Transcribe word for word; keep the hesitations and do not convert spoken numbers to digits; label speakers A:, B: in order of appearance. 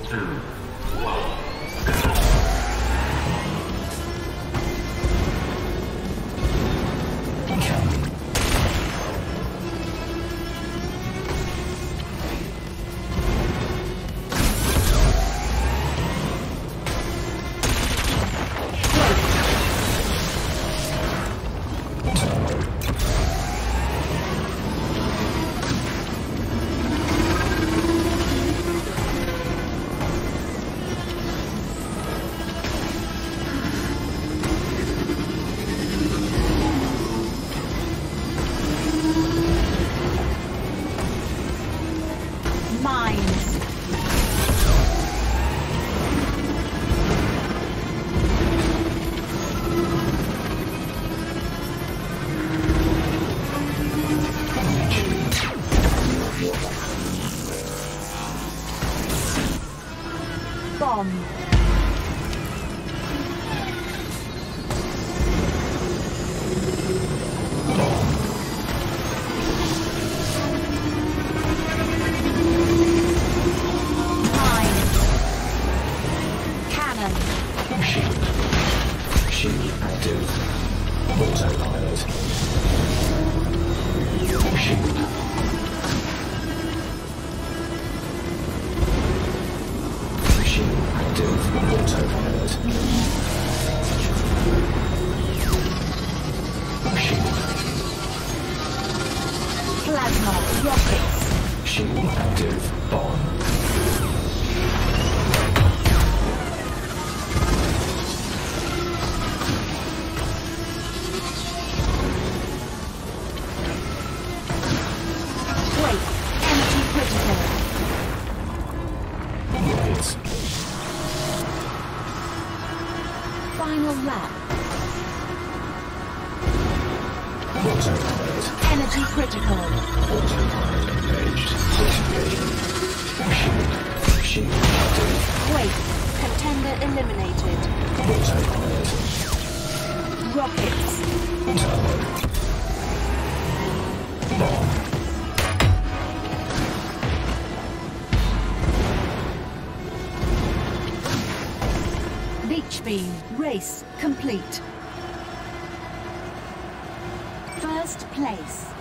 A: two, one.
B: Bomb. Mine. Cannon.
C: Shield. Shield active. Autopilot. Shield. Active autopilot. Shield.
B: Plasma rockets.
C: Shield active. Bomb.
B: Wait. Energy critical.
C: Rockets.
B: Final lap.
C: Autopilot.
B: Energy critical.
C: Autopilot engaged. Disengaging. Shield. Shield active.
B: Wait. Contender eliminated.
C: Autopilot.
B: Rockets.
C: Turbo. Bomb.
B: Beach beam. Race complete. First place.